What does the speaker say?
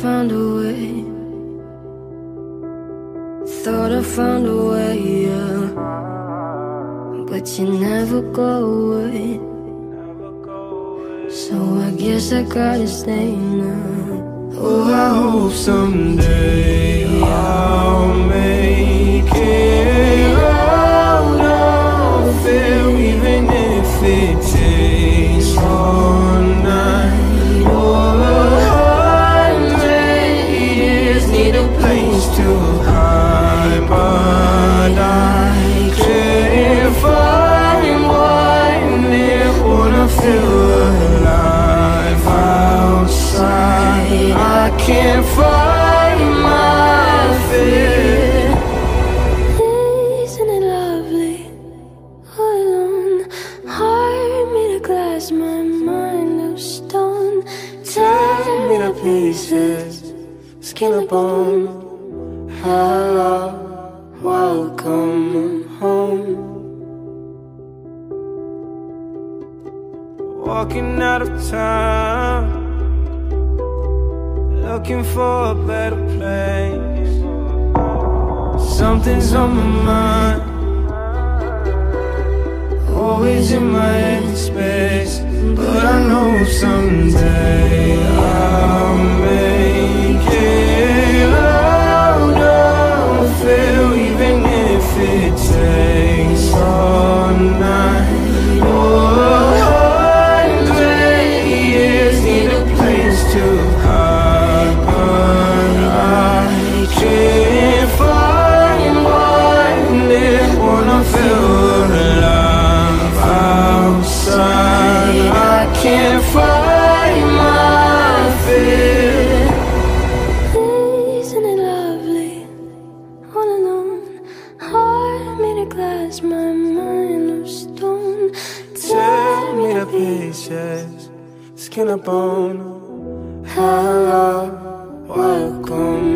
found a way. Thought I found a way, yeah. But you never go away. So I guess I gotta stay now. Oh, I hope someday I'll make it out of it, even if it takes all night or 100 years. Need a place to hide, but I can't find one near. Wanna feel alive outside. I can't find my fear. Isn't it lovely? All alone, heart made of glass, my mind of stone. Tear me to pieces, skin and bone. Hello, welcome home. Walking out of town, looking for a better place. Something's on my mind, always in my head space. But I know someday I'll make it out of it, even if it takes all night or 100 years. Need a place to hide, but I can't find one near. Wanna feel alive outside. I can't find my fear. Isn't it lovely? All alone, heart made of glass, my mind of stone. Tear me to pieces, skin and bone. Hello, welcome